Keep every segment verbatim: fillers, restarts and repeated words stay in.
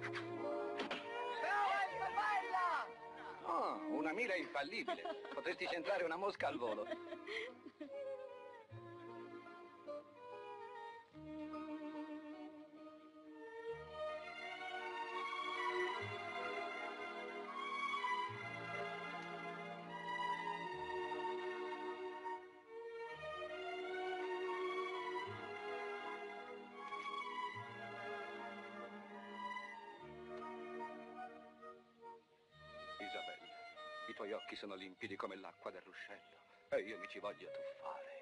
Oh, una mira infallibile. Potresti centrare una mosca al volo. Isabella, i tuoi occhi sono limpidi come l'acqua del ruscello e io mi ci voglio tuffare.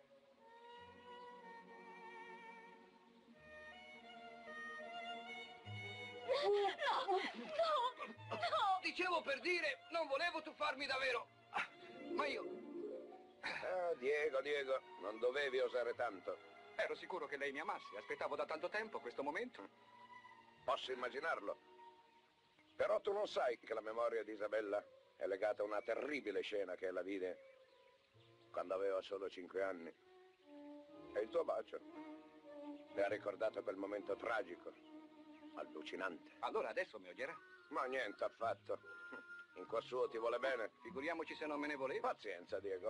No, no, no! Dicevo per dire, non volevo tuffarmi davvero, ma io... Ah, Diego, Diego, non dovevi osare tanto. Ero sicuro che lei mi amasse, aspettavo da tanto tempo questo momento. Posso immaginarlo. Però tu non sai che la memoria di Isabella è legata a una terribile scena che ella vide quando aveva solo cinque anni. E il tuo bacio le ha ricordato quel momento tragico, allucinante. Allora adesso mi odierà. Ma niente affatto. In cuor suo ti vuole bene. Figuriamoci se non me ne volevo. Pazienza, Diego.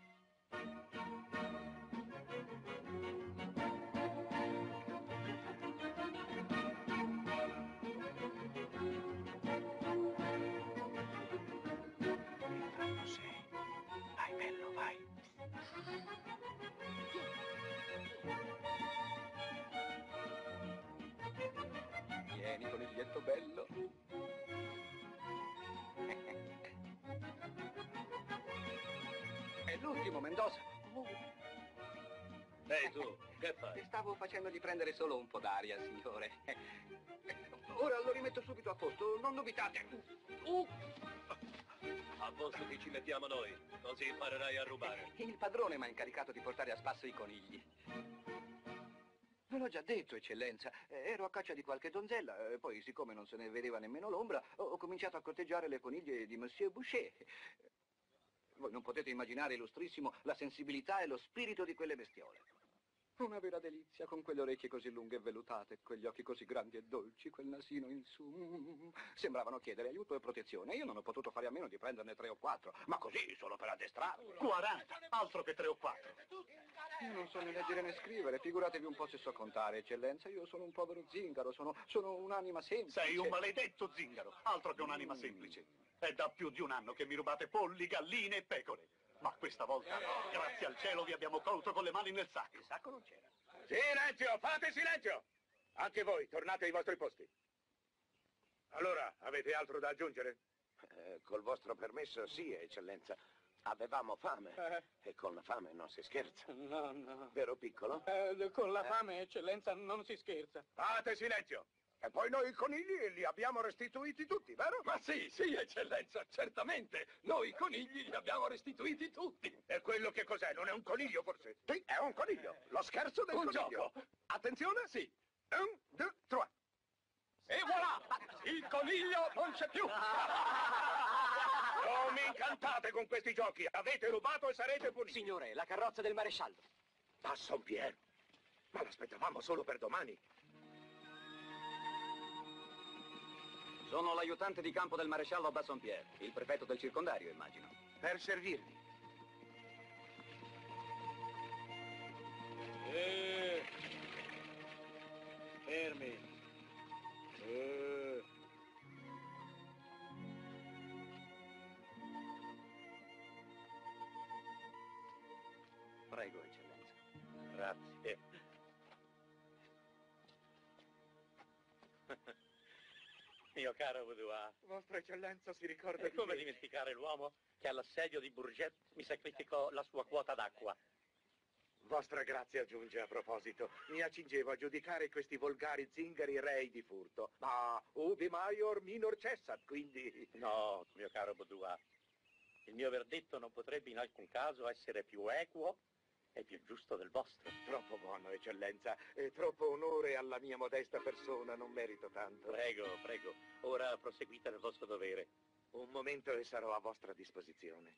Vai, bello, vai. Vieni, coniglietto bello. È l'ultimo, Mendoza. Ehi tu, che fai? Stavo facendogli prendere solo un po' d'aria, signore. Ora lo rimetto subito a posto, non dubitate. Uh. A posto che ci mettiamo noi, così imparerai a rubare. Il padrone mi ha incaricato di portare a spasso i conigli. Ve l'ho già detto, eccellenza. Ero a caccia di qualche donzella, poi siccome non se ne vedeva nemmeno l'ombra, ho cominciato a corteggiare le coniglie di Monsieur Boucher. Voi non potete immaginare, illustrissimo, la sensibilità e lo spirito di quelle bestiole. Una vera delizia, con quelle orecchie così lunghe e velutate, quegli occhi così grandi e dolci, quel nasino in su. Sembravano chiedere aiuto e protezione. Io non ho potuto fare a meno di prenderne tre o quattro, ma così, solo per addestrarli. quaranta, altro che tre o quattro. Io non so né leggere né scrivere, figuratevi un po' se so contare, eccellenza. Io sono un povero zingaro, sono, sono un'anima semplice. Sei un maledetto zingaro, altro che un'anima semplice. È da più di un anno che mi rubate polli, galline e pecore. Ma questa volta, grazie al cielo, vi abbiamo colto con le mani nel sacco. Il sacco non c'era. Silenzio, fate silenzio! Anche voi, tornate ai vostri posti. Allora, avete altro da aggiungere? Eh, col vostro permesso, sì, eccellenza. Avevamo fame. Eh. E con la fame non si scherza. No, no. Vero piccolo? Eh, con la fame, eccellenza, non si scherza. Fate silenzio! E poi noi i conigli li abbiamo restituiti tutti, vero? Ma sì, sì, eccellenza, certamente. Noi i conigli li abbiamo restituiti tutti. E quello che cos'è? Non è un coniglio, forse? Sì, è un coniglio. Lo scherzo del Un coniglio. gioco. Attenzione? Sì. Un, due, tre. E voilà! Il coniglio non c'è più! Non mi incantate con questi giochi. Avete rubato e sarete puniti. Signore, la carrozza del maresciallo. Da Sampiero. Ma l'aspettavamo solo per domani. Sono l'aiutante di campo del maresciallo Bassompierre, il prefetto del circondario, immagino. Per servirvi. Eh. Fermi. Eh. Prego, eccellenza. Grazie. Mio caro Boudoir. Vostra eccellenza si ricorda E di come me. dimenticare l'uomo che all'assedio di Bourget mi sacrificò la sua quota d'acqua? Vostra grazia aggiunge a proposito, mi accingevo a giudicare questi volgari zingari rei di furto, ma ubi maior minor cessat, quindi... No, mio caro Boudoir. Il mio verdetto non potrebbe in alcun caso essere più equo e più giusto del vostro. Troppo buono, eccellenza, e troppo onore alla mia modesta persona, non merito tanto. Prego, prego, ora proseguite nel vostro dovere. Un momento e sarò a vostra disposizione.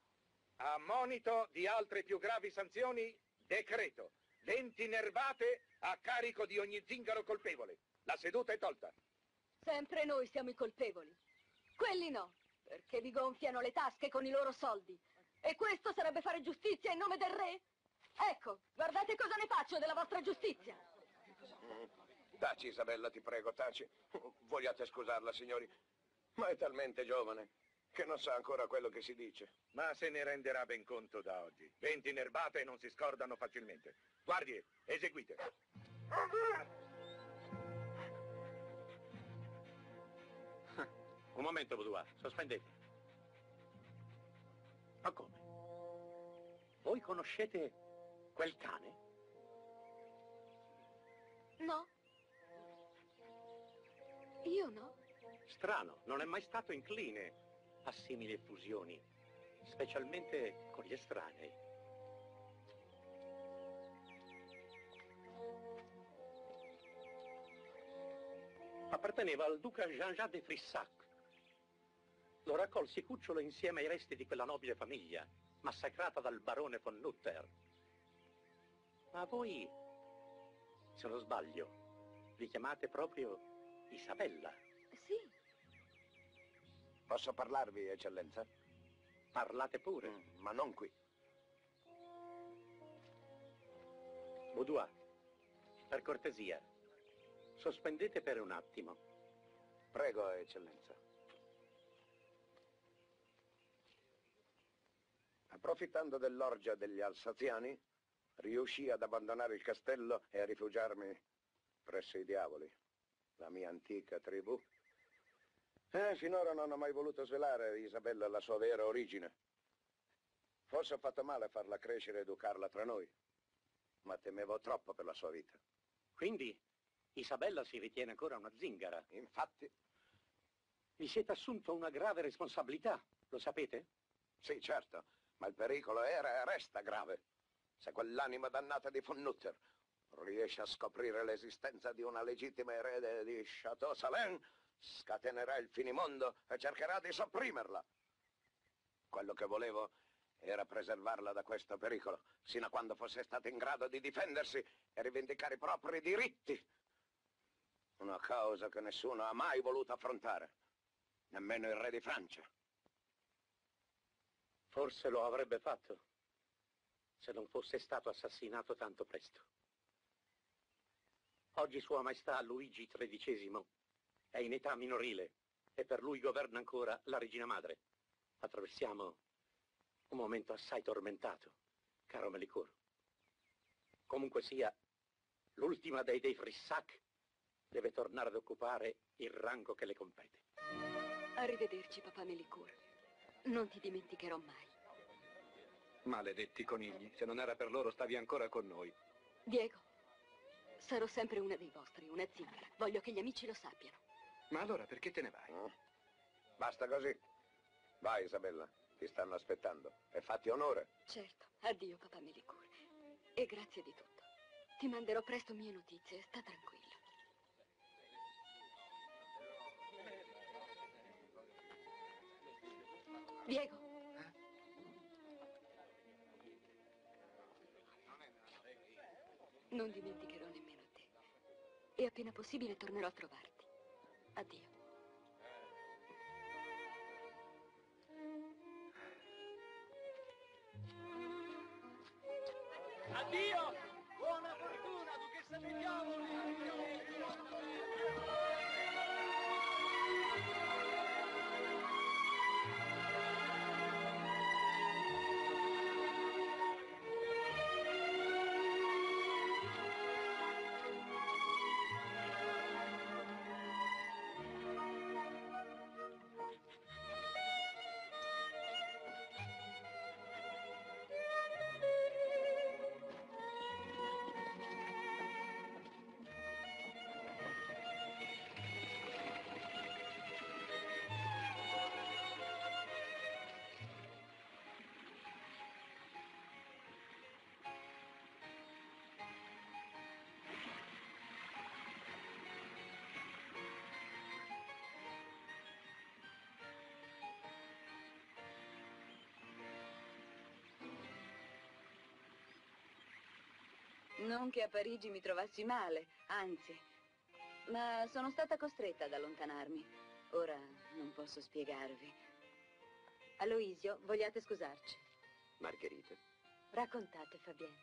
A monito di altre più gravi sanzioni, decreto. venti nerbate a carico di ogni zingaro colpevole. La seduta è tolta. Sempre noi siamo i colpevoli. Quelli no, perché vi gonfiano le tasche con i loro soldi. E questo sarebbe fare giustizia in nome del re? Ecco, guardate cosa ne faccio della vostra giustizia. Taci, Isabella, ti prego, taci. Vogliate scusarla, signori, ma è talmente giovane che non sa ancora quello che si dice. Ma se ne renderà ben conto da oggi. Venti nerbate non si scordano facilmente. Guardie, eseguite. Un momento, Boudoir, sospendete. Ma come? Voi conoscete quel cane? No. Io no. Strano, non è mai stato incline a simili effusioni, specialmente con gli estranei. Apparteneva al duca Jean-Jacques de Frissac. Lo raccolsi cucciolo insieme ai resti di quella nobile famiglia, massacrata dal barone von Nutter. Ma voi, se non sbaglio, vi chiamate proprio Isabella? Sì. Posso parlarvi, eccellenza? Parlate pure. Mm, ma non qui. Boudoir, per cortesia, sospendete per un attimo. Prego, eccellenza. Approfittando dell'orgia degli alsaziani, riuscii ad abbandonare il castello e a rifugiarmi presso i diavoli, la mia antica tribù. Eh, finora non ho mai voluto svelare a Isabella la sua vera origine. Forse ho fatto male a farla crescere e educarla tra noi, ma temevo troppo per la sua vita. Quindi Isabella si ritiene ancora una zingara. Infatti... Vi siete assunto una grave responsabilità, lo sapete? Sì, certo, ma il pericolo era e resta grave. Se quell'anima dannata di von Nutter riesce a scoprire l'esistenza di una legittima erede di Château Salins, scatenerà il finimondo e cercherà di sopprimerla. Quello che volevo era preservarla da questo pericolo, sino a quando fosse stata in grado di difendersi e rivendicare i propri diritti. Una causa che nessuno ha mai voluto affrontare, nemmeno il re di Francia. Forse lo avrebbe fatto, se non fosse stato assassinato tanto presto. Oggi Sua Maestà Luigi tredicesimo è in età minorile e per lui governa ancora la regina madre. Attraversiamo un momento assai tormentato, caro Melicourt. Comunque sia, l'ultima dei dei Frissac deve tornare ad occupare il rango che le compete. Arrivederci, papà Melicourt. Non ti dimenticherò mai. Maledetti conigli, se non era per loro stavi ancora con noi. Diego, sarò sempre una dei vostri, una zingara. Voglio che gli amici lo sappiano. Ma allora perché te ne vai? Mm. Basta così. Vai, Isabella, ti stanno aspettando. E fatti onore. Certo. Addio, papà Melicourt. E grazie di tutto. Ti manderò presto mie notizie, sta tranquillo. Diego. Non dimenticherò nemmeno te. E appena possibile tornerò a trovarti. Addio. Addio! Buona fortuna, duchessa dei diavoli! Non che a Parigi mi trovassi male, anzi. Ma sono stata costretta ad allontanarmi. Ora non posso spiegarvi. Aloisio, vogliate scusarci? Margherita? Raccontate, Fabienne.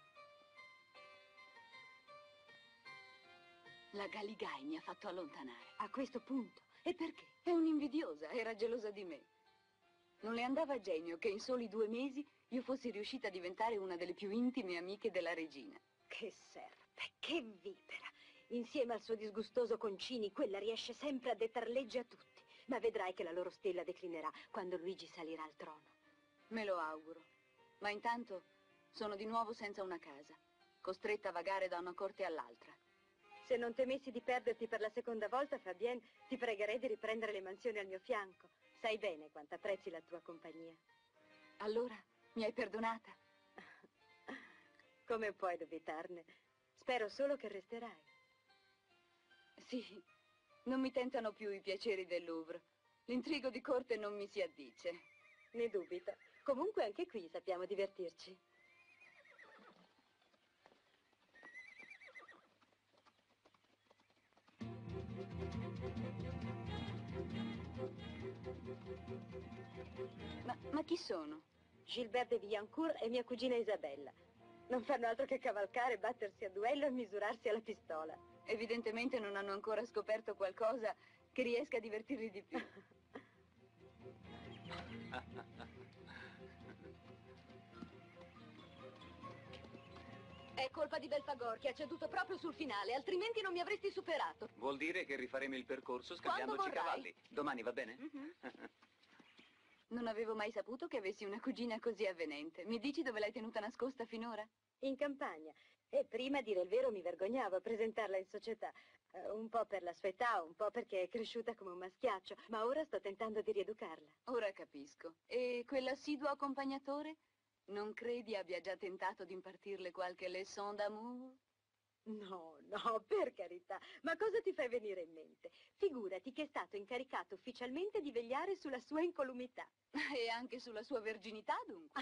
La Galigai mi ha fatto allontanare. A questo punto? E perché? È un'invidiosa, era gelosa di me. Non le andava a genio che in soli due mesi io fossi riuscita a diventare una delle più intime amiche della regina. Che serpe, che vipera. Insieme al suo disgustoso Concini, quella riesce sempre a dettar legge a tutti. Ma vedrai che la loro stella declinerà quando Luigi salirà al trono. Me lo auguro. Ma intanto sono di nuovo senza una casa, costretta a vagare da una corte all'altra. Se non temessi di perderti per la seconda volta, Fabienne, ti pregherei di riprendere le mansioni al mio fianco. Sai bene quanto apprezzi la tua compagnia. Allora, mi hai perdonata? Come puoi dubitarne? Spero solo che resterai. Sì, non mi tentano più i piaceri del Louvre. L'intrigo di corte non mi si addice. Ne dubito. Comunque anche qui sappiamo divertirci. Ma, ma chi sono? Gilbert de Villancourt e mia cugina Isabella. Non fanno altro che cavalcare, battersi a duello e misurarsi alla pistola. Evidentemente non hanno ancora scoperto qualcosa che riesca a divertirli di più. È colpa di Belfagor che ha ceduto proprio sul finale, altrimenti non mi avresti superato. Vuol dire che rifaremo il percorso scambiandoci i cavalli. Domani va bene? Mm-hmm. Non avevo mai saputo che avessi una cugina così avvenente. Mi dici dove l'hai tenuta nascosta finora? In campagna. E prima, a dire il vero, mi vergognavo a presentarla in società. Uh, un po' per la sua età, un po' perché è cresciuta come un maschiaccio. Ma ora sto tentando di rieducarla. Ora capisco. E quell'assiduo accompagnatore? Non credi abbia già tentato di impartirle qualche leçon d'amour? No, no, per carità. Ma cosa ti fai venire in mente? Figurati che è stato incaricato ufficialmente di vegliare sulla sua incolumità. E anche sulla sua verginità, dunque.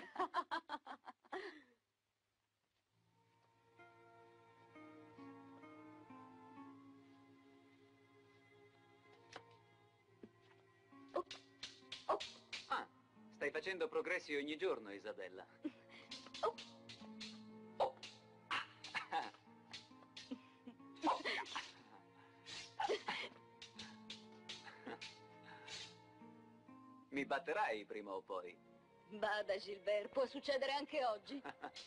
Oh. Oh. Ah, stai facendo progressi ogni giorno, Isabella. Oh. Oh. Ah. Ah. Mi batterai prima o poi. Bada, Gilbert, può succedere anche oggi.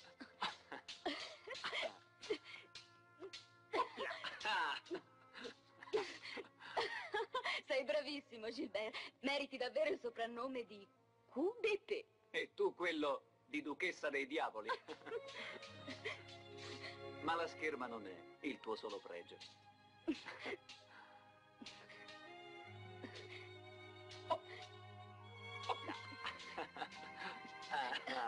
Sei bravissimo, Gilbert. Meriti davvero il soprannome di Coup d'épée. E tu quello di Duchessa dei Diavoli. Ma la scherma non è il tuo solo pregio. Oh. Oh. Ah. Ah.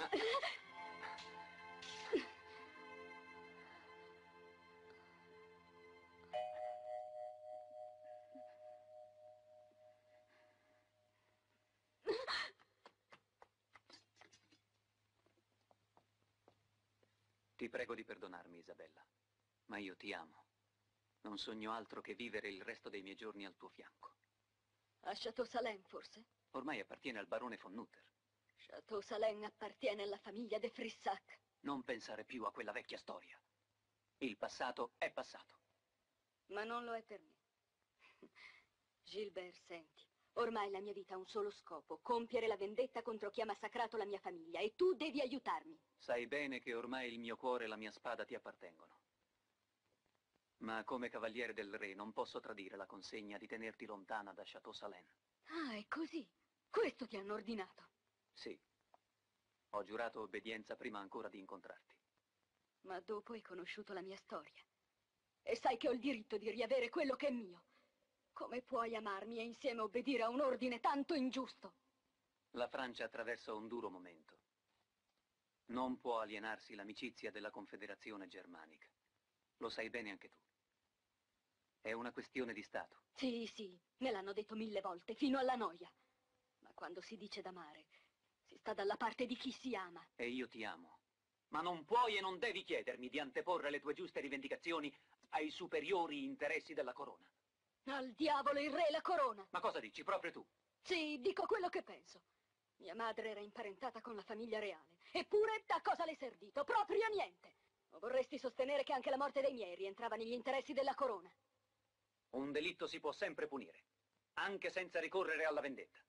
Ti prego di perdonarmi, Isabella, ma io ti amo. Non sogno altro che vivere il resto dei miei giorni al tuo fianco. A Château Salem, forse? Ormai appartiene al barone von Nutter. Château Salem appartiene alla famiglia de Frissac. Non pensare più a quella vecchia storia. Il passato è passato. Ma non lo è per me. Gilbert, senti. Ormai la mia vita ha un solo scopo, compiere la vendetta contro chi ha massacrato la mia famiglia, e tu devi aiutarmi. Sai bene che ormai il mio cuore e la mia spada ti appartengono. Ma come cavaliere del re non posso tradire la consegna di tenerti lontana da Château Salem. Ah, è così. Questo ti hanno ordinato. Sì. Ho giurato obbedienza prima ancora di incontrarti. Ma dopo hai conosciuto la mia storia. E sai che ho il diritto di riavere quello che è mio. Come puoi amarmi e insieme obbedire a un ordine tanto ingiusto? La Francia attraversa un duro momento. Non può alienarsi l'amicizia della Confederazione Germanica. Lo sai bene anche tu. È una questione di Stato. Sì, sì, me l'hanno detto mille volte, fino alla noia. Ma quando si dice d'amare, si sta dalla parte di chi si ama. E io ti amo. Ma non puoi e non devi chiedermi di anteporre le tue giuste rivendicazioni ai superiori interessi della corona. Al diavolo il re e la corona! Ma cosa dici, proprio tu? Sì, dico quello che penso. Mia madre era imparentata con la famiglia reale. Eppure, da cosa l'hai servito? Proprio niente! O vorresti sostenere che anche la morte dei miei rientrava negli interessi della corona? Un delitto si può sempre punire, anche senza ricorrere alla vendetta.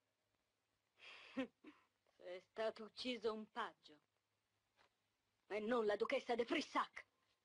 È stato ucciso un paggio. E non la duchessa de Frissac.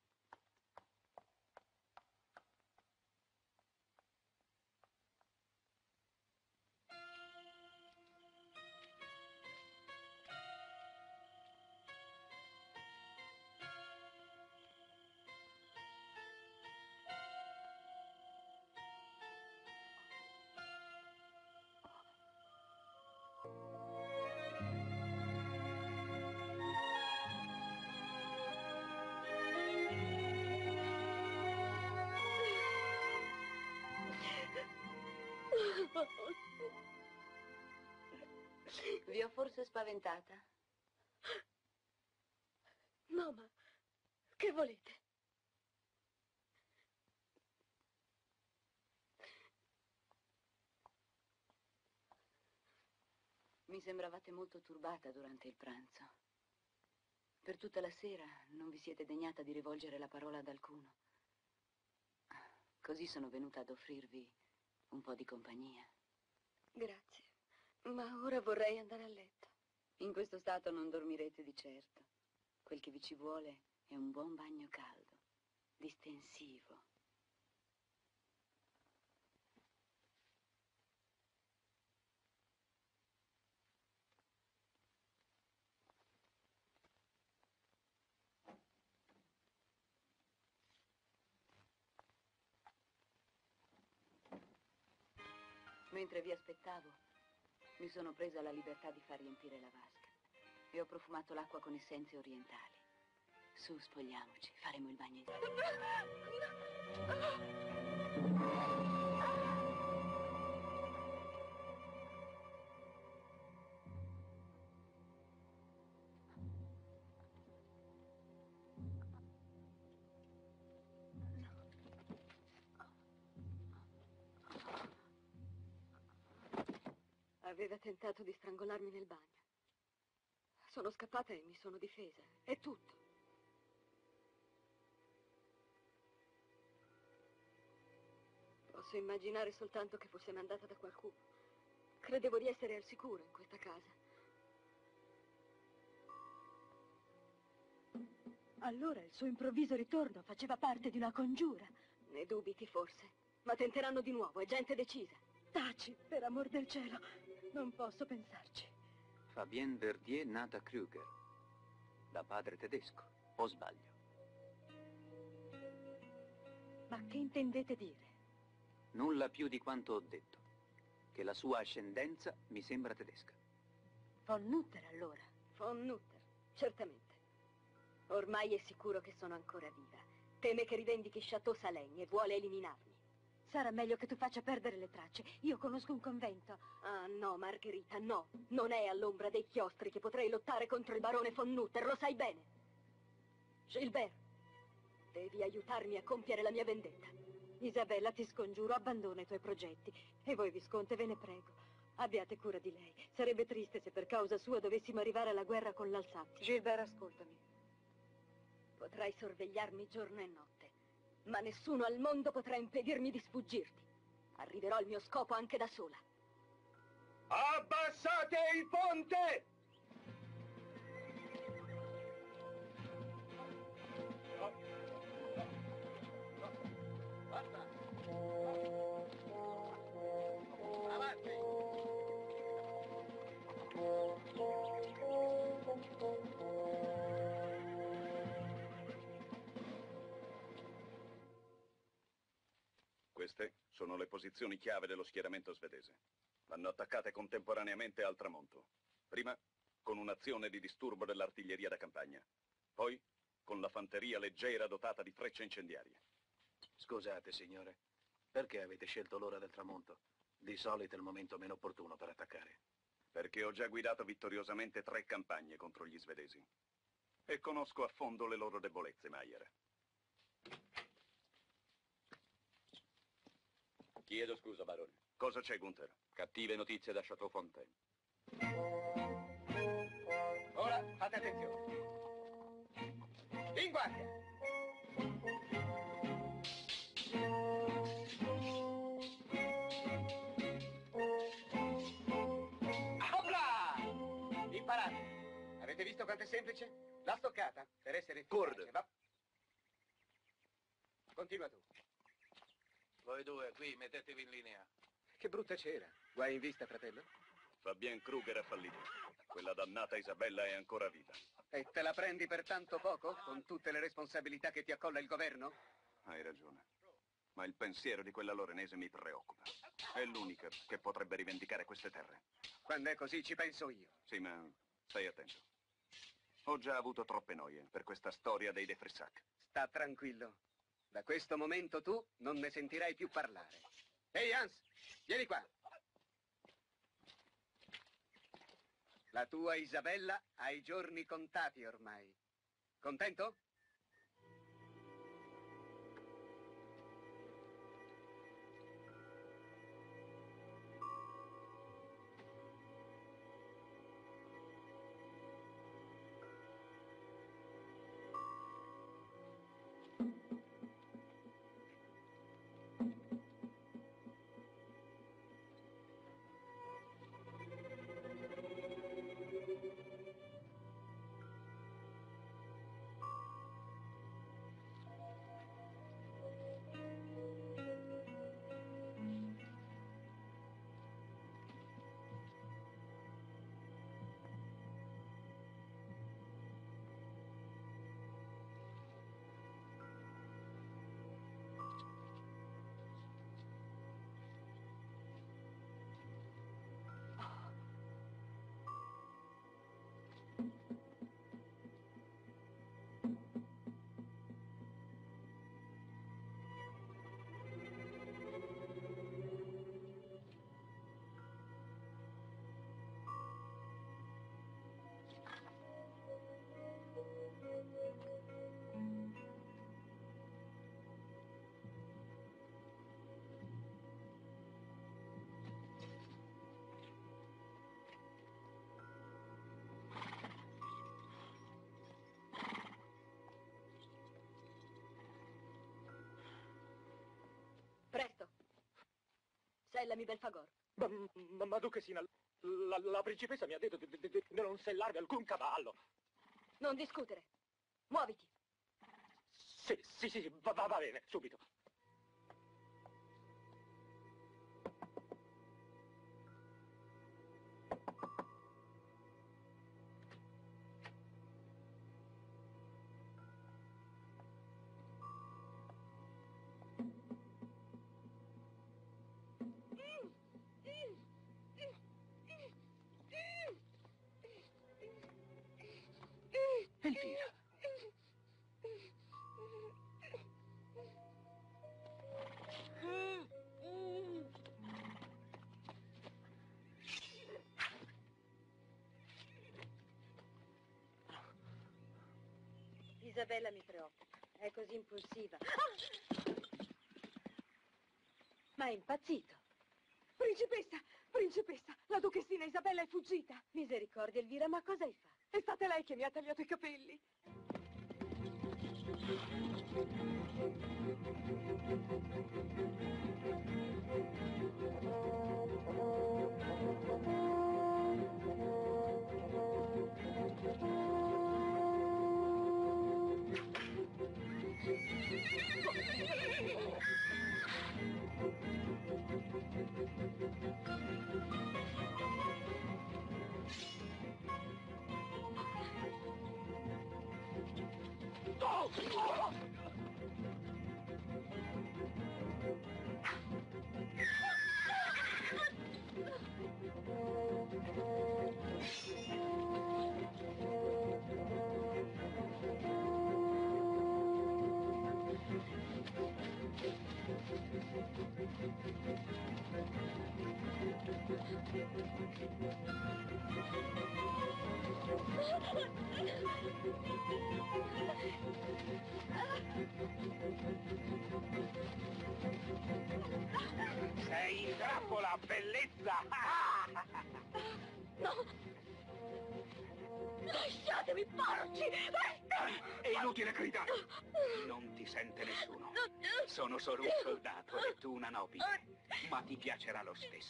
Vi ho forse spaventata? No, ma che volete? Mi sembravate molto turbata durante il pranzo. Per tutta la sera non vi siete degnata di rivolgere la parola ad alcuno. Così sono venuta ad offrirvi un po' di compagnia. Grazie, ma ora vorrei andare a letto. In questo stato non dormirete di certo. Quel che vi ci vuole è un buon bagno caldo, distensivo. Mentre vi aspettavo, mi sono presa la libertà di far riempire la vasca e ho profumato l'acqua con essenze orientali. Su, spogliamoci, faremo il bagno insieme. Aveva tentato di strangolarmi nel bagno. Sono scappata e mi sono difesa. È tutto. Posso immaginare soltanto che fosse mandata da qualcuno. Credevo di essere al sicuro in questa casa. Allora il suo improvviso ritorno faceva parte di una congiura. Ne dubiti forse, ma tenteranno di nuovo, è gente decisa. Taci, per amor del cielo, non posso pensarci. Fabienne Verdier, nata Krüger, da padre tedesco, o sbaglio? Ma che intendete dire? Nulla più di quanto ho detto, che la sua ascendenza mi sembra tedesca. Von Nutter allora? Von Nutter, certamente. Ormai è sicuro che sono ancora viva. Teme che rivendichi Chateau Saleng e vuole eliminarmi. Sarà meglio che tu faccia perdere le tracce. Io conosco un convento. Ah, no, Margherita, no. Non è all'ombra dei chiostri che potrei lottare contro il barone von Nutter, lo sai bene. Gilbert, devi aiutarmi a compiere la mia vendetta. Isabella, ti scongiuro, abbandona i tuoi progetti. E voi, Visconte, ve ne prego. Abbiate cura di lei. Sarebbe triste se per causa sua dovessimo arrivare alla guerra con l'Alsazia. Gilbert, ascoltami. Potrai sorvegliarmi giorno e notte, ma nessuno al mondo potrà impedirmi di sfuggirti. Arriverò al mio scopo anche da sola. Abbassate il ponte! Guarda! Avanti! Queste sono le posizioni chiave dello schieramento svedese. Vanno attaccate contemporaneamente al tramonto. Prima con un'azione di disturbo dell'artiglieria da campagna. Poi con la fanteria leggera dotata di frecce incendiarie. Scusate, signore, perché avete scelto l'ora del tramonto? Di solito è il momento meno opportuno per attaccare. Perché ho già guidato vittoriosamente tre campagne contro gli svedesi. E conosco a fondo le loro debolezze, Mayer. Chiedo scusa, barone. Cosa c'è, Gunther? Cattive notizie da Chateau Fontaine. Ora fate attenzione. In guardia! Opla! Imparate. Avete visto quanto è semplice? La stoccata, per essere efficace, Cord. va... Continua tu. Voi due, qui, mettetevi in linea. Che brutta cera. Guai in vista, fratello? Fabien Kruger ha fallito. Quella dannata Isabella è ancora viva. E te la prendi per tanto poco, con tutte le responsabilità che ti accolla il governo? Hai ragione. Ma il pensiero di quella lorenese mi preoccupa. È l'unica che potrebbe rivendicare queste terre. Quando è così ci penso io. Sì, ma stai attento. Ho già avuto troppe noie per questa storia dei De Frissac. Sta tranquillo. Da questo momento tu non ne sentirai più parlare. Ehi, Hans, vieni qua. La tua Isabella ha i giorni contati ormai. Contento? Presto. Sellami, Belfagor. Ma, ma, ma duchessina, la, la principessa mi ha detto di, di, di non sellarmi alcun cavallo. Non discutere. Muoviti. Sì, sì, sì, va, va, va bene, subito. Elvira. Isabella mi preoccupa. È così impulsiva. Ma è impazzito. Principessa, principessa, la duchessina Isabella è fuggita. Misericordia, Elvira, ma cosa hai fatto? È stata lei che mi ha tagliato i capelli. Sei in trappola, bellezza! No! Lasciatemi, porci! È inutile gridare. Non ti sente nessuno. Sono solo un soldato e tu una nobile. Ma ti piacerà lo stesso.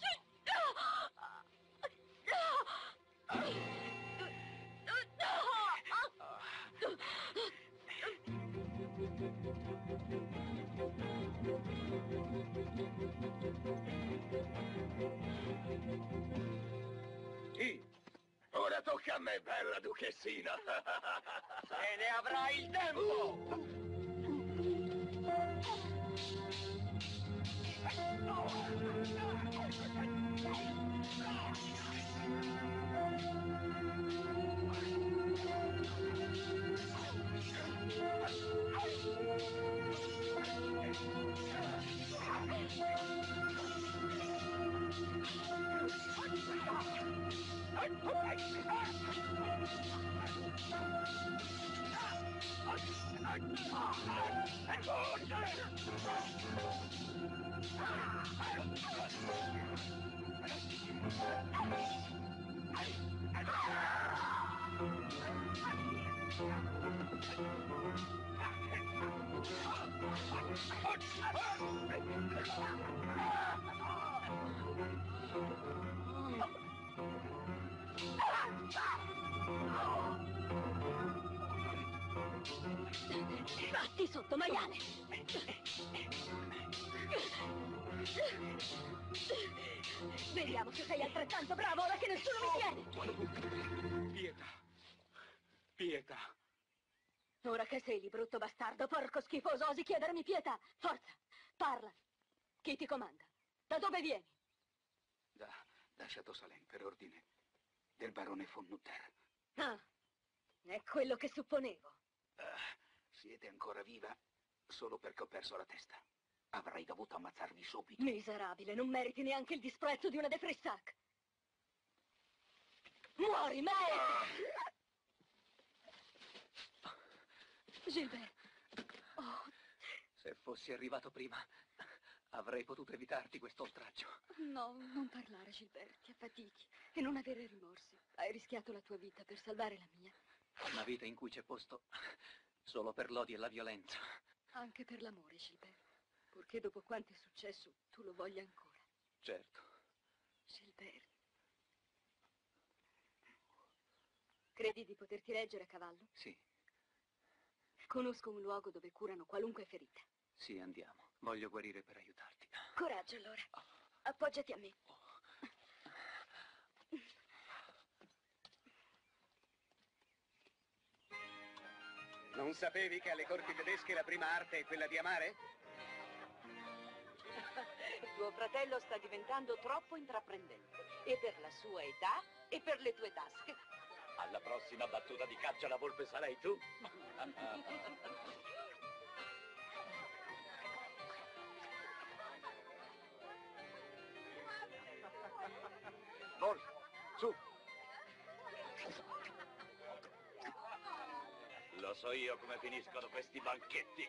Sì. Ora tocca a me, bella duchessina. E ne avrai il tempo! Batti sotto, maiale! Vediamo se sei altrettanto bravo ora che nessuno mi tiene! Pietà. Pietà. Ora che sei lì, brutto bastardo, porco schifoso, osi chiedermi pietà! Forza, parla! Chi ti comanda? Da dove vieni? Da, da Château Salins, per ordine del barone von Nutter. Ah, è quello che supponevo. Uh, siete ancora viva solo perché ho perso la testa. Avrei dovuto ammazzarvi subito. Miserabile, non meriti neanche il disprezzo di una de Frissac. Muori, meriti! Gilbert. Oh. Se fossi arrivato prima, avrei potuto evitarti questo oltraggio. No, non parlare, Gilbert, ti affatichi. E non avere rimorsi. Hai rischiato la tua vita per salvare la mia. Una vita in cui c'è posto solo per l'odio e la violenza. Anche per l'amore, Gilbert. Purché dopo quanto è successo, tu lo voglia ancora. Certo. Gilbert. Credi di poterti reggere a cavallo? Sì. Conosco un luogo dove curano qualunque ferita. Sì, andiamo. Voglio guarire per aiutarti. Coraggio, allora. Appoggiati a me. Non sapevi che alle corti tedesche la prima arte è quella di amare? Tuo fratello sta diventando troppo intraprendente. E per la sua età e per le tue tasche. Alla prossima battuta di caccia la volpe sarai tu. Vol, su. Lo so io come finiscono questi banchetti.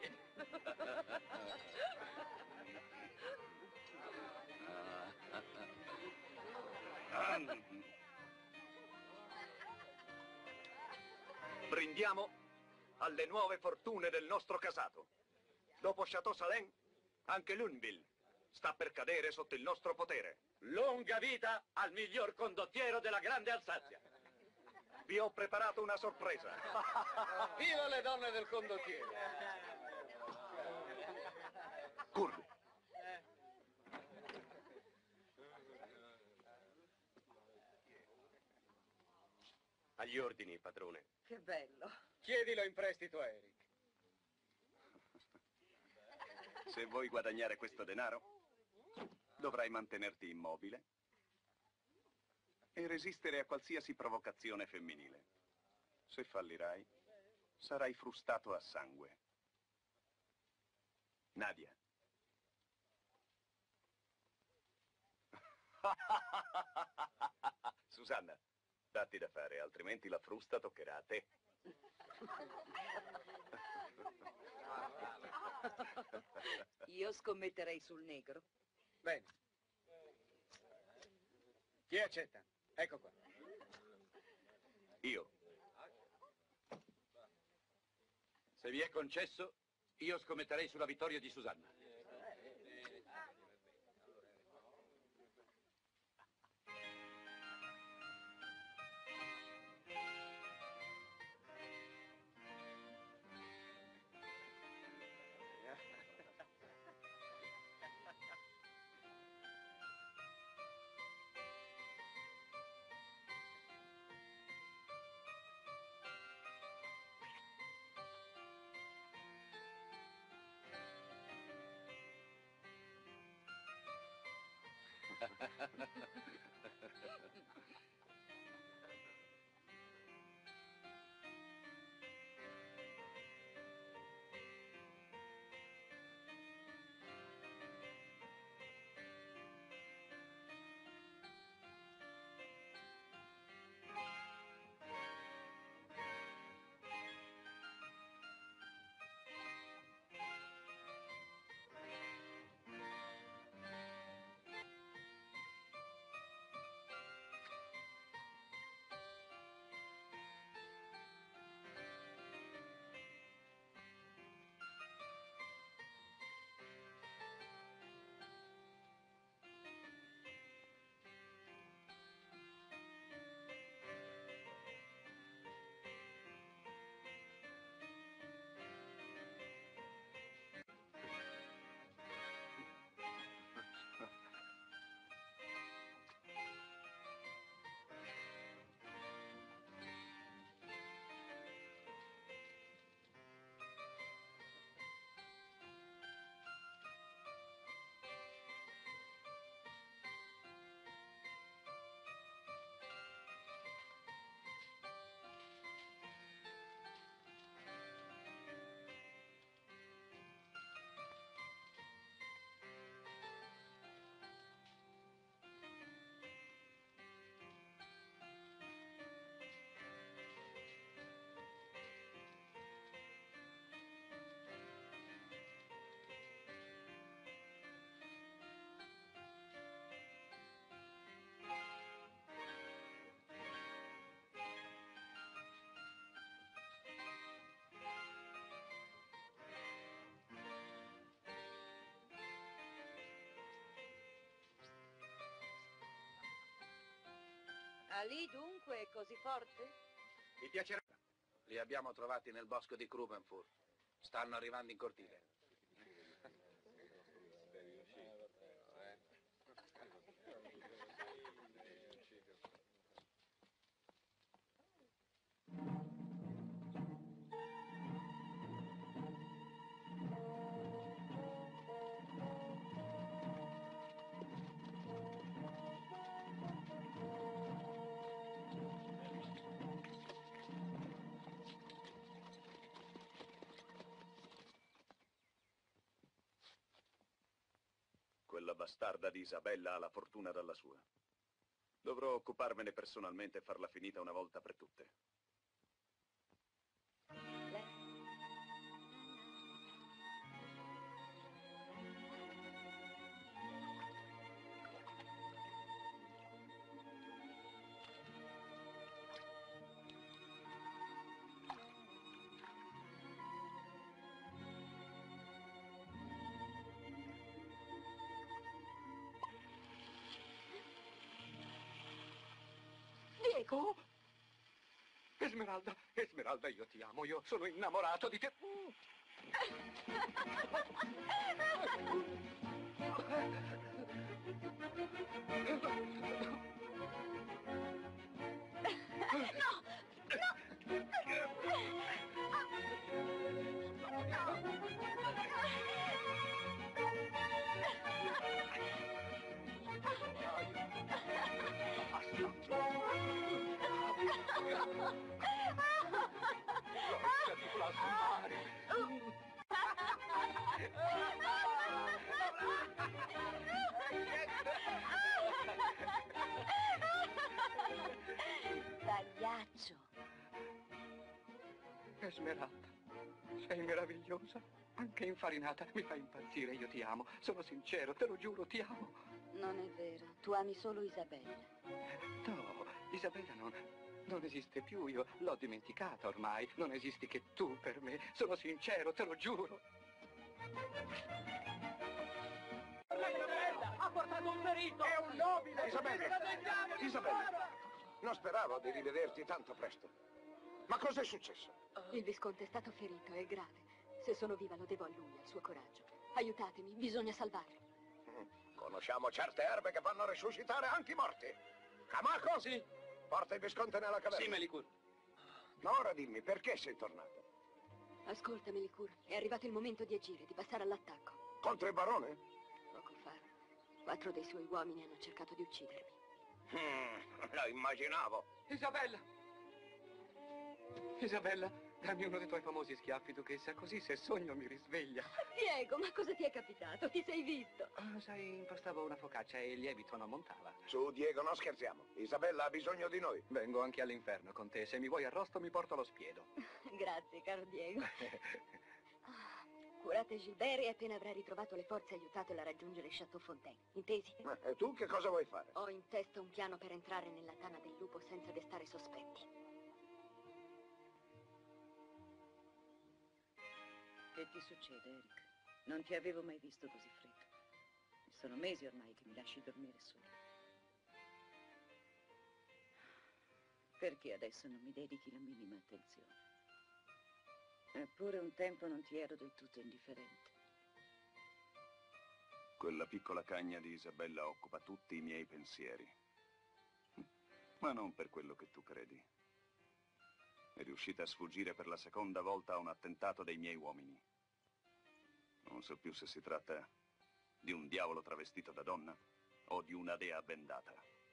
Brindiamo alle nuove fortune del nostro casato. Dopo Château Salins, anche Luneville sta per cadere sotto il nostro potere. Lunga vita al miglior condottiero della grande Alsazia. Vi ho preparato una sorpresa. Viva le donne del condottiero! Curvi. Agli ordini, padrone. Che bello. Chiedilo in prestito a Eric. Se vuoi guadagnare questo denaro, dovrai mantenerti immobile e resistere a qualsiasi provocazione femminile. Se fallirai, sarai frustato a sangue. Nadia. Datti da fare, altrimenti la frusta toccherà a te. Io scommetterei sul negro. Bene. Chi accetta? Ecco qua. Io. Se vi è concesso, io scommetterei sulla vittoria di Susanna. Ali dunque è così forte? Vi piacerà? Li abbiamo trovati nel bosco di Krubenfurt. Stanno arrivando in cortile. Quella bastarda di Isabella ha la fortuna dalla sua. Dovrò occuparmene personalmente e farla finita una volta per tutte. Oh! Esmeralda, Esmeralda, io ti amo, io sono innamorato di te. Lasciati plasmare. Esmeralda, sei meravigliosa, anche infarinata, mi fai impazzire, io ti amo, sono sincero, te lo giuro, ti amo. Non è vero, tu ami solo Isabella. No, Isabella non, non esiste più, io l'ho dimenticata ormai, non esisti che tu per me, sono sincero, te lo giuro. Isabella ha portato un ferito! È un nobile! Isabella, Isabella, non speravo di rivederti tanto presto. Ma cos'è successo? Il Visconte è stato ferito, è grave. Se sono viva lo devo a lui, al suo coraggio. Aiutatemi, bisogna salvarlo. Mm, Conosciamo certe erbe che fanno risuscitare anche i morti. Camaco? Sì. Porta il Visconte nella caverna. Sì, Melicur. Ma ora dimmi, perché sei tornato? Ascolta, Melicur, è arrivato il momento di agire, di passare all'attacco. Contro il barone? Poco fa, quattro dei suoi uomini hanno cercato di uccidermi. Mm, lo immaginavo. Isabella! Isabella, dammi uno dei tuoi famosi schiaffi, duchessa, così se sogno mi risveglia. Diego, ma cosa ti è capitato? Ti sei visto? Oh, sai, impostavo una focaccia e il lievito non montava. Su, Diego, non scherziamo. Isabella ha bisogno di noi. Vengo anche all'inferno con te. Se mi vuoi arrosto, mi porto allo spiedo. Grazie, caro Diego. Curate Gilbert e appena avrà ritrovato le forze aiutatelo a raggiungere Chateau Fontaine. Intesi? Ma e tu che cosa vuoi fare? Ho in testa un piano per entrare nella tana del lupo senza destare sospetti. Che ti succede, Eric? Non ti avevo mai visto così freddo. Sono mesi ormai che mi lasci dormire solo. Perché adesso non mi dedichi la minima attenzione? Eppure un tempo non ti ero del tutto indifferente. Quella piccola cagna di Isabella occupa tutti i miei pensieri. Ma non per quello che tu credi. È riuscita a sfuggire per la seconda volta a un attentato dei miei uomini. Non so più se si tratta di un diavolo travestito da donna o di una dea bendata.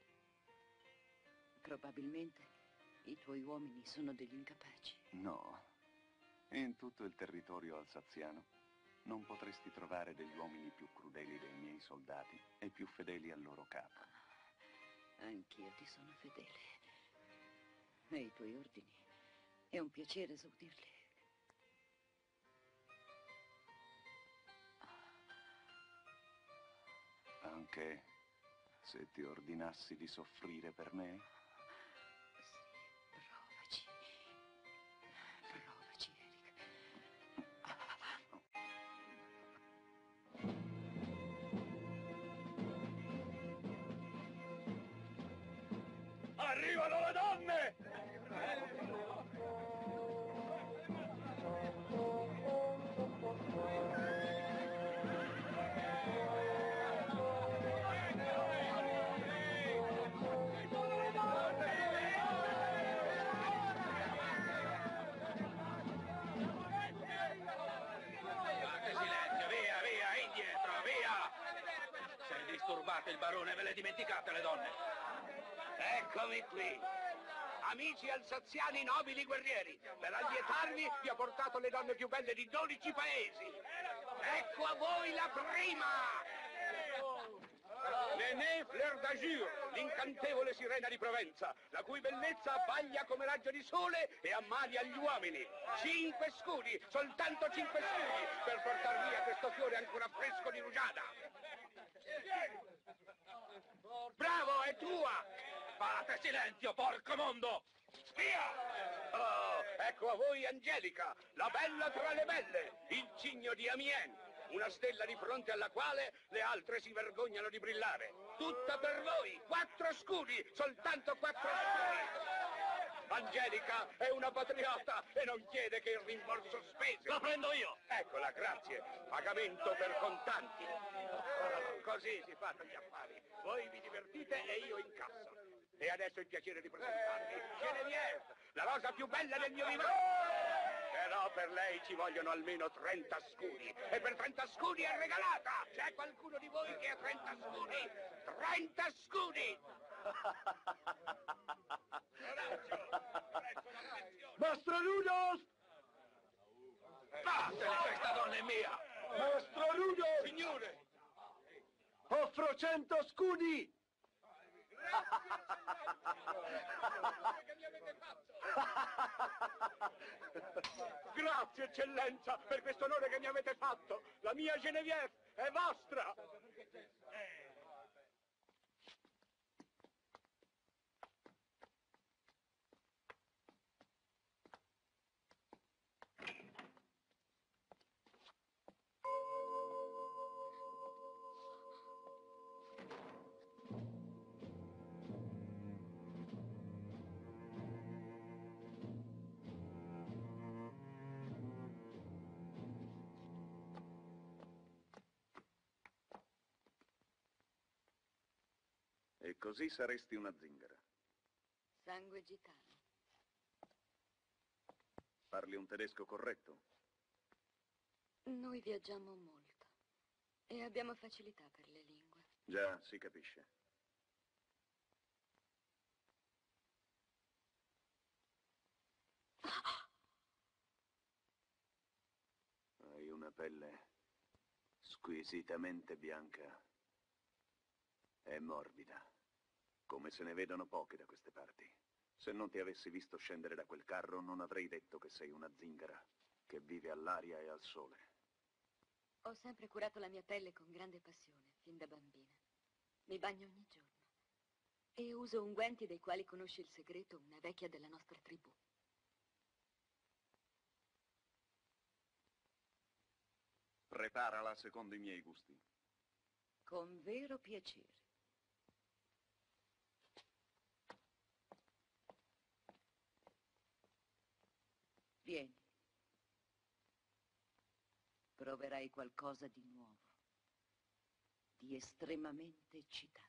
Probabilmente i tuoi uomini sono degli incapaci. No. In tutto il territorio alsaziano non potresti trovare degli uomini più crudeli dei miei soldati e più fedeli al loro capo. Anch'io ti sono fedele. E i tuoi ordini è un piacere esaudirli. Anche se ti ordinassi di soffrire per me? Sì, provaci. Provaci, Eric. Arrivano le donne! Disturbate il barone, ve le dimenticate le donne? Eccomi qui. Amici alsaziani nobili guerrieri, per allietarvi vi ho portato le donne più belle di dodici paesi. Ecco a voi la prima! Nenè Fleur d'Azur, l'incantevole sirena di Provenza, la cui bellezza abbaglia come raggio di sole e ammalia gli uomini. Cinque scudi, soltanto cinque scudi, per portar via questo fiore ancora fresco di rugiada. Bravo, è tua! Fate silenzio, porco mondo! Via! Oh, ecco a voi Angelica, la bella tra le belle, il cigno di Amiens, una stella di fronte alla quale le altre si vergognano di brillare. Tutta per voi, quattro scudi, soltanto quattro scudi! Angelica è una patriota e non chiede che il rimborso spese. Lo prendo io! Eccola, grazie. Pagamento per contanti. Così si fanno gli affari. Voi vi divertite e io incasso. E adesso il piacere di presentarvi Genevieve, la rosa più bella del mio vivere. Però per lei ci vogliono almeno trenta scudi. E per trenta scudi è regalata. C'è qualcuno di voi che ha trenta scudi? trenta scudi! Mastro Ludos! Vattene, questa donna è mia! Mastro Ludos! Signore! Offro cento scudi! Grazie, eccellenza, per questo onore che mi avete fatto. La mia Geneviève è vostra. E così saresti una zingara. Sangue gitano. Parli un tedesco corretto? Noi viaggiamo molto e abbiamo facilità per le lingue. Già, si capisce. Hai una pelle squisitamente bianca e morbida, come se ne vedono poche da queste parti. Se non ti avessi visto scendere da quel carro, non avrei detto che sei una zingara, che vive all'aria e al sole. Ho sempre curato la mia pelle con grande passione, fin da bambina. Mi bagno ogni giorno. E uso unguenti dei quali conosce il segreto una vecchia della nostra tribù. Preparala secondo i miei gusti. Con vero piacere. Vieni. Proverai qualcosa di nuovo, di estremamente eccitante.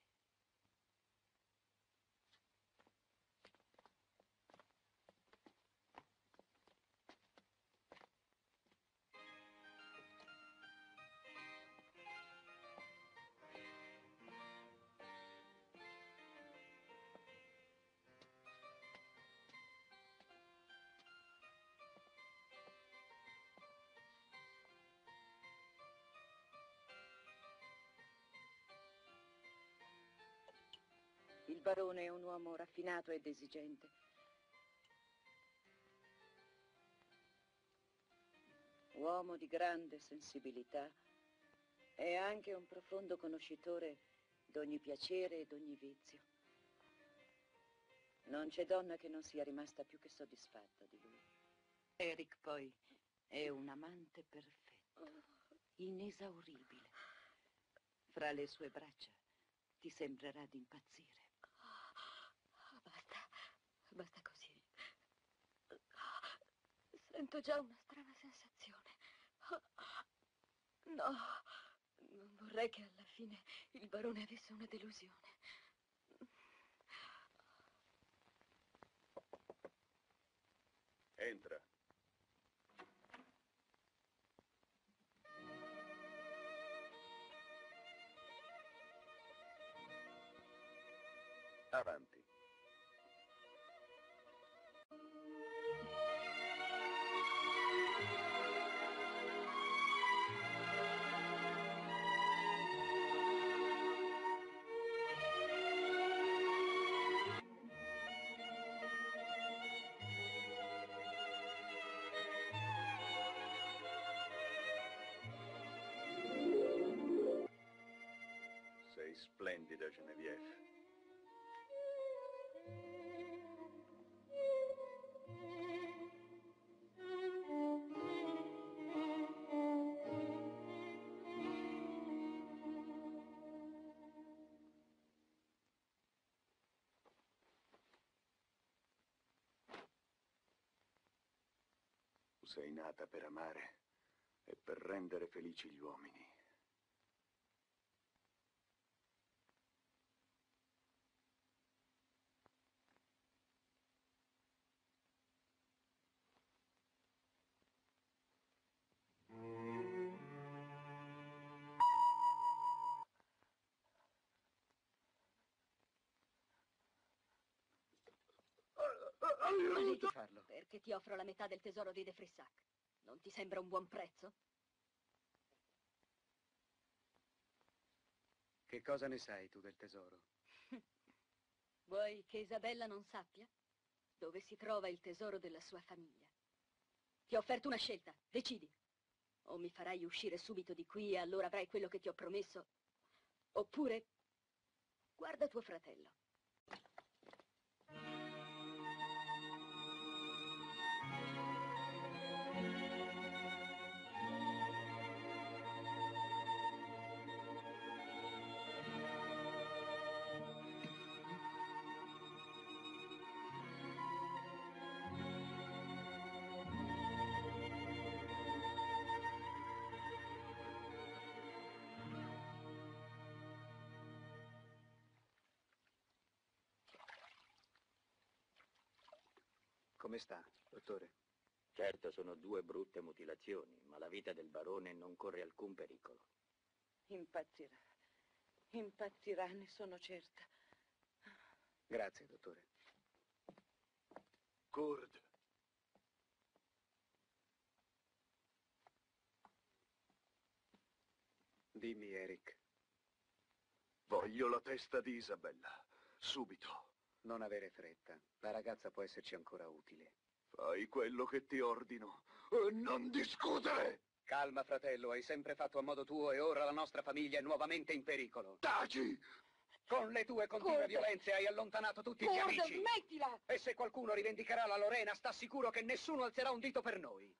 Il barone è un uomo raffinato ed esigente. Uomo di grande sensibilità e anche un profondo conoscitore d'ogni piacere e d'ogni vizio. Non c'è donna che non sia rimasta più che soddisfatta di lui. Eric poi è un amante perfetto, inesauribile. Fra le sue braccia ti sembrerà di impazzire. Basta, basta così. Sento già una strana sensazione. No, non vorrei che alla fine il barone avesse una delusione. Entra. Avanti. Sei splendida, Geneviève. Tu sei nata per amare e per rendere felici gli uomini. Volete farlo? Perché ti offro la metà del tesoro di De Frissac. Non ti sembra un buon prezzo? Che cosa ne sai tu del tesoro? Vuoi che Isabella non sappia dove si trova il tesoro della sua famiglia? Ti ho offerto una scelta, decidi. O mi farai uscire subito di qui e allora avrai quello che ti ho promesso, oppure guarda tuo fratello. Come sta, dottore? Certo, sono due brutte mutilazioni, ma la vita del barone non corre alcun pericolo. Impazzirà. Impazzirà, ne sono certa. Grazie, dottore. Kurt. Dimmi, Eric. Voglio la testa di Isabella. Subito. Non avere fretta. La ragazza può esserci ancora utile. Fai quello che ti ordino e non discutere! Calma, fratello. Hai sempre fatto a modo tuo e ora la nostra famiglia è nuovamente in pericolo. Taci! Con le tue continue Kurt. violenze hai allontanato tutti Kurt, gli amici. smettila! E se qualcuno rivendicherà la Lorena, sta sicuro che nessuno alzerà un dito per noi.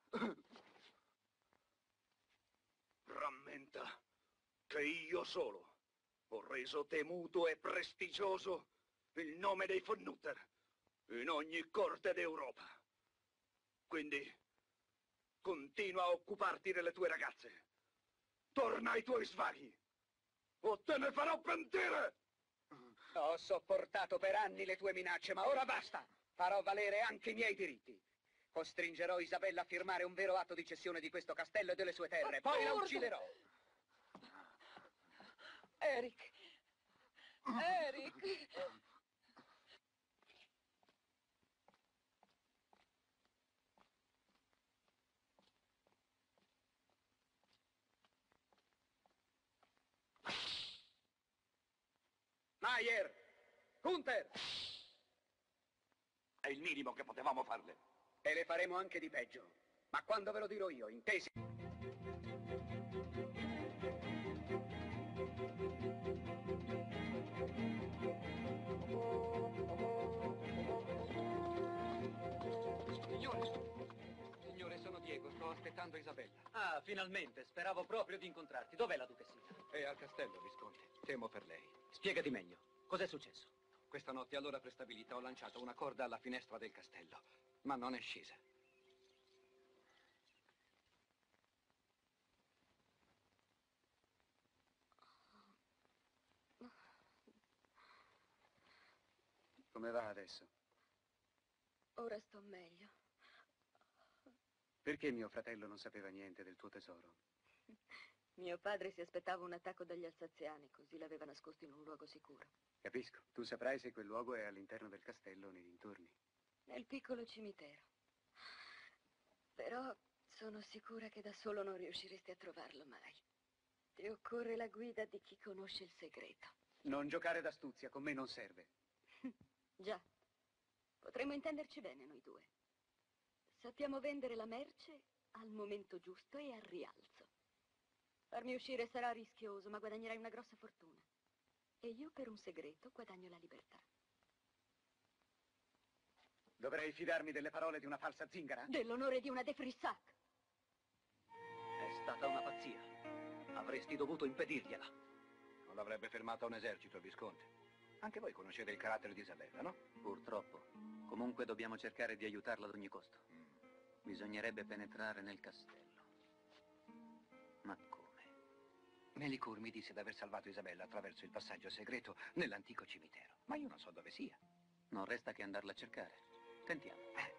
Rammenta che io solo ho reso temuto e prestigioso il nome dei von Nutter in ogni corte d'Europa. Quindi continua a occuparti delle tue ragazze. Torna ai tuoi svaghi o te ne farò pentire! Ho sopportato per anni le tue minacce, ma ora basta. Farò valere anche i miei diritti. Costringerò Isabella a firmare un vero atto di cessione di questo castello e delle sue terre. Poi la ucciderò. Eric! Eric! Mayer! Gunther! È il minimo che potevamo farle. E le faremo anche di peggio. Ma quando ve lo dirò io, intesi? Signore, signore, sono Diego, sto aspettando Isabella. Ah, finalmente, speravo proprio di incontrarti. Dov'è la duchessina? È al castello, Visconte. Temo per lei. Spiegati meglio. Cos'è successo? Questa notte all'ora prestabilita ho lanciato una corda alla finestra del castello, ma non è scesa. Come va adesso? Ora sto meglio. Perché mio fratello non sapeva niente del tuo tesoro? Mio padre si aspettava un attacco dagli alsaziani, così l'aveva nascosto in un luogo sicuro. Capisco. Tu saprai se quel luogo è all'interno del castello o nei dintorni. Nel piccolo cimitero. Però sono sicura che da solo non riusciresti a trovarlo mai. Ti occorre la guida di chi conosce il segreto. Non giocare d'astuzia, con me non serve. Già. Potremmo intenderci bene noi due. Sappiamo vendere la merce al momento giusto e al rialzo. Farmi uscire sarà rischioso, ma guadagnerai una grossa fortuna. E io per un segreto guadagno la libertà. Dovrei fidarmi delle parole di una falsa zingara? Dell'onore di una de Frissac. È stata una pazzia. Avresti dovuto impedirgliela. Non l'avrebbe fermata un esercito, Visconte. Anche voi conoscete il carattere di Isabella, no? Purtroppo. Comunque dobbiamo cercare di aiutarla ad ogni costo. Mm. Bisognerebbe penetrare nel castello. Ma come? Melicourt mi disse di aver salvato Isabella attraverso il passaggio segreto nell'antico cimitero. Ma io non so dove sia. Non resta che andarla a cercare. Tentiamo. Eh.